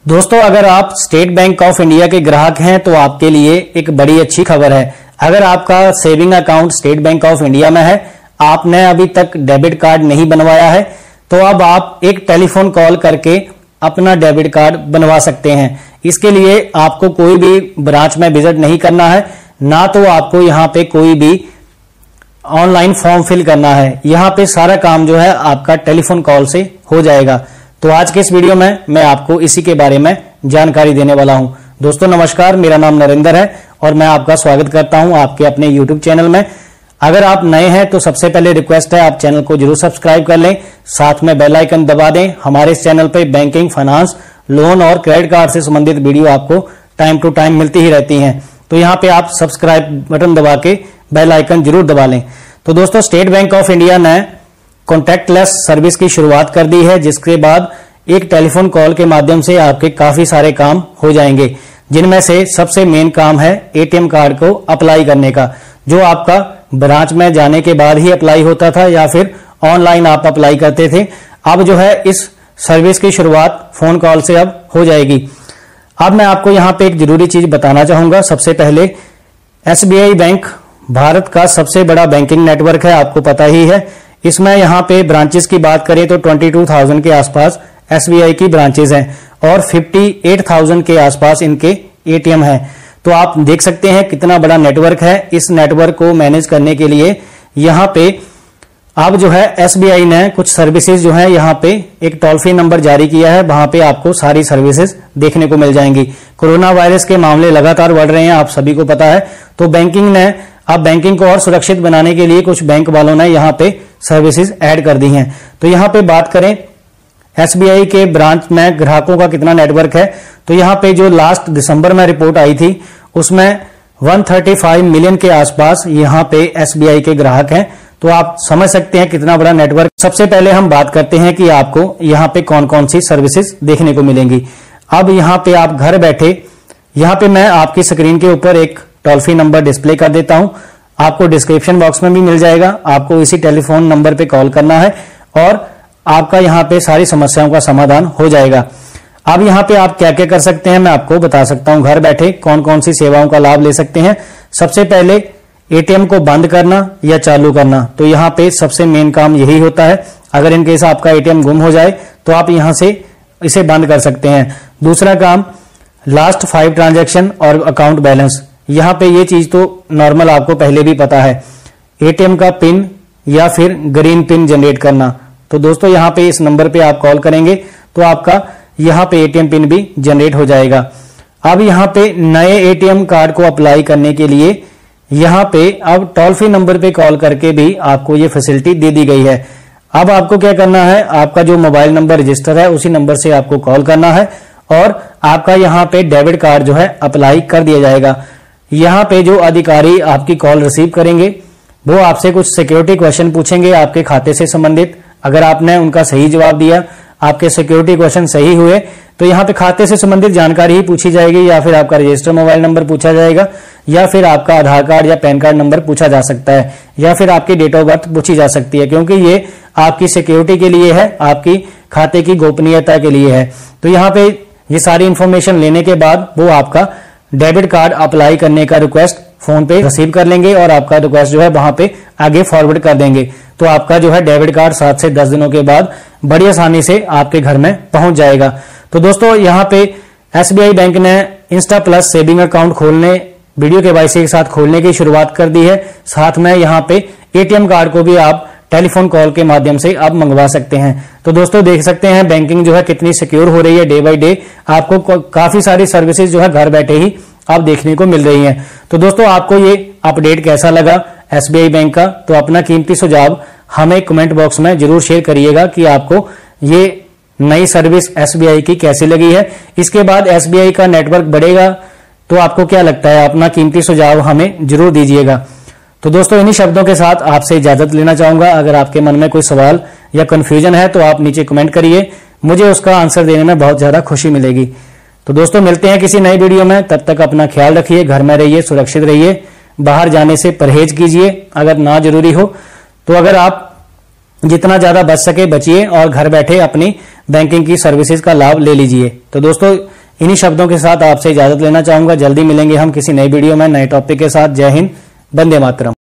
दोस्तों, अगर आप स्टेट बैंक ऑफ इंडिया के ग्राहक हैं तो आपके लिए एक बड़ी अच्छी खबर है। अगर आपका saving account state bank of India में है, आपने अभी तक डेबिट कार्ड नहीं बनवाया है, तो अब आप एक टेलीफोन कॉल करके अपना डेबिट कार्ड बनवा सकते हैं। इसके लिए आपको कोई भी ब्रांच में विजिट नहीं करना है, ना तो आपको यहाँ पे कोई भी ऑनलाइन फॉर्म फिल करना है। यहाँ पे सारा काम जो है आपका टेलीफोन कॉल से हो जाएगा। तो आज के इस वीडियो में मैं आपको इसी के बारे में जानकारी देने वाला हूं। दोस्तों नमस्कार, मेरा नाम नरेंद्र है और मैं आपका स्वागत करता हूं आपके अपने YouTube चैनल में। अगर आप नए हैं तो सबसे पहले रिक्वेस्ट है आप चैनल को जरूर सब्सक्राइब कर लें, साथ में बेल आइकन दबा दें। हमारे इस चैनल पे बैंकिंग, फाइनेंस, लोन और क्रेडिट कार्ड से संबंधित वीडियो आपको टाइम टू टाइम मिलती ही रहती हैं। तो यहाँ पे आप सब्सक्राइब बटन दबा के बेल आइकन जरूर दबा लें। तो दोस्तों, स्टेट बैंक ऑफ इंडिया ने कॉन्टैक्टलेस सर्विस की शुरुआत कर दी है, जिसके बाद एक टेलीफोन कॉल के माध्यम से आपके काफी सारे काम हो जाएंगे, जिनमें से सबसे मेन काम है एटीएम कार्ड को अप्लाई करने का, जो आपका ब्रांच में जाने के बाद ही अप्लाई होता था या फिर ऑनलाइन आप अप्लाई करते थे। अब जो है इस सर्विस की शुरुआत फोन कॉल से अब हो जाएगी। अब मैं आपको यहाँ पे एक जरूरी चीज बताना चाहूंगा। सबसे पहले एसबीआई बैंक भारत का सबसे बड़ा बैंकिंग नेटवर्क है, आपको पता ही है। इसमें यहाँ पे ब्रांचेस की बात करें तो 22,000 के आसपास एसबीआई की ब्रांचेस हैं और 58,000 के आसपास इनके एटीएम हैं। तो आप देख सकते हैं कितना बड़ा नेटवर्क है। इस नेटवर्क को मैनेज करने के लिए यहाँ पे अब जो है एसबीआई ने कुछ सर्विसेज जो है यहाँ पे एक टोल फ्री नंबर जारी किया है, वहां पे आपको सारी सर्विसेज देखने को मिल जाएंगी। कोरोना वायरस के मामले लगातार बढ़ रहे हैं, आप सभी को पता है। तो बैंकिंग ने अब बैंकिंग को और सुरक्षित बनाने के लिए कुछ बैंक वालों ने यहाँ पे सर्विसेज ऐड कर दी हैं। तो यहाँ पे बात करें एसबीआई के ब्रांच में ग्राहकों का कितना नेटवर्क है, तो यहाँ पे जो लास्ट दिसंबर में रिपोर्ट आई थी उसमें 135 मिलियन के आसपास यहाँ पे एसबीआई के ग्राहक हैं। तो आप समझ सकते हैं कितना बड़ा नेटवर्क। सबसे पहले हम बात करते हैं कि आपको यहाँ पे कौन कौन सी सर्विसेज देखने को मिलेंगी। अब यहाँ पे आप घर बैठे, यहाँ पे मैं आपकी स्क्रीन के ऊपर एक टोल फ्री नंबर डिस्प्ले कर देता हूं, आपको डिस्क्रिप्शन बॉक्स में भी मिल जाएगा। आपको इसी टेलीफोन नंबर पे कॉल करना है और आपका यहाँ पे सारी समस्याओं का समाधान हो जाएगा। अब यहाँ पे आप क्या क्या कर सकते हैं मैं आपको बता सकता हूं। घर बैठे कौन कौन सी सेवाओं का लाभ ले सकते हैं। सबसे पहले एटीएम को बंद करना या चालू करना, तो यहाँ पे सबसे मेन काम यही होता है। अगर इनकेस आपका एटीएम गुम हो जाए तो आप यहाँ से इसे बंद कर सकते हैं। दूसरा काम लास्ट 5 ट्रांजेक्शन और अकाउंट बैलेंस। यहाँ पे ये चीज तो नॉर्मल आपको पहले भी पता है, एटीएम का पिन या फिर ग्रीन पिन जनरेट करना। तो दोस्तों यहाँ पे इस नंबर पे आप कॉल करेंगे तो आपका यहाँ पे एटीएम पिन भी जनरेट हो जाएगा। अब यहाँ पे नए एटीएम कार्ड को अप्लाई करने के लिए यहाँ पे अब टोल फ्री नंबर पे कॉल करके भी आपको ये फैसिलिटी दे दी गई है। अब आपको क्या करना है, आपका जो मोबाइल नंबर रजिस्टर है उसी नंबर से आपको कॉल करना है और आपका यहाँ पे डेबिट कार्ड जो है अप्लाई कर दिया जाएगा। यहाँ पे जो अधिकारी आपकी कॉल रिसीव करेंगे वो आपसे कुछ सिक्योरिटी क्वेश्चन पूछेंगे आपके खाते से संबंधित। अगर आपने उनका सही जवाब दिया, आपके सिक्योरिटी क्वेश्चन सही हुए, तो यहाँ पे खाते से संबंधित जानकारी ही पूछी जाएगी, या फिर आपका रजिस्टर मोबाइल नंबर पूछा जाएगा, या फिर आपका आधार कार्ड या पैन कार्ड नंबर पूछा जा सकता है, या फिर आपकी डेट ऑफ बर्थ पूछी जा सकती है, क्योंकि ये आपकी सिक्योरिटी के लिए है, आपकी खाते की गोपनीयता के लिए है। तो यहाँ पे ये सारी इंफॉर्मेशन लेने के बाद वो आपका डेबिट कार्ड अप्लाई करने का रिक्वेस्ट फोन पे रिसीव कर लेंगे और आपका रिक्वेस्ट जो है वहां पे आगे फॉरवर्ड कर देंगे। तो आपका जो है डेबिट कार्ड 7 से 10 दिनों के बाद बड़ी आसानी से आपके घर में पहुंच जाएगा। तो दोस्तों यहाँ पे एसबीआई बैंक ने इंस्टा प्लस सेविंग अकाउंट खोलने, वीडियो केवाईसी के साथ खोलने की शुरुआत कर दी है। साथ में यहाँ पे एटीएम कार्ड को भी आप टेलीफोन कॉल के माध्यम से आप मंगवा सकते हैं। तो दोस्तों देख सकते हैं बैंकिंग जो है कितनी सिक्योर हो रही है डे बाय डे। आपको काफी सारी सर्विसेज जो है घर बैठे ही आप देखने को मिल रही हैं। तो दोस्तों आपको ये अपडेट कैसा लगा एसबीआई बैंक का, तो अपना कीमती सुझाव हमें कमेंट बॉक्स में जरूर शेयर करिएगा कि आपको ये नई सर्विस एसबीआई की कैसी लगी है। इसके बाद एसबीआई का नेटवर्क बढ़ेगा तो आपको क्या लगता है, अपना कीमती सुझाव हमें जरूर दीजिएगा। तो दोस्तों इन्हीं शब्दों के साथ आपसे इजाजत लेना चाहूंगा। अगर आपके मन में कोई सवाल या कंफ्यूजन है तो आप नीचे कमेंट करिए, मुझे उसका आंसर देने में बहुत ज्यादा खुशी मिलेगी। तो दोस्तों मिलते हैं किसी नई वीडियो में, तब तक अपना ख्याल रखिए, घर में रहिए, सुरक्षित रहिए, बाहर जाने से परहेज कीजिए अगर ना जरूरी हो। तो अगर आप जितना ज्यादा बच सके बचिए और घर बैठे अपनी बैंकिंग की सर्विसेज का लाभ ले लीजिए। तो दोस्तों इन्हीं शब्दों के साथ आपसे इजाजत लेना चाहूंगा। जल्दी मिलेंगे हम किसी नई वीडियो में नए टॉपिक के साथ। जय हिंद, वंदे मातरम।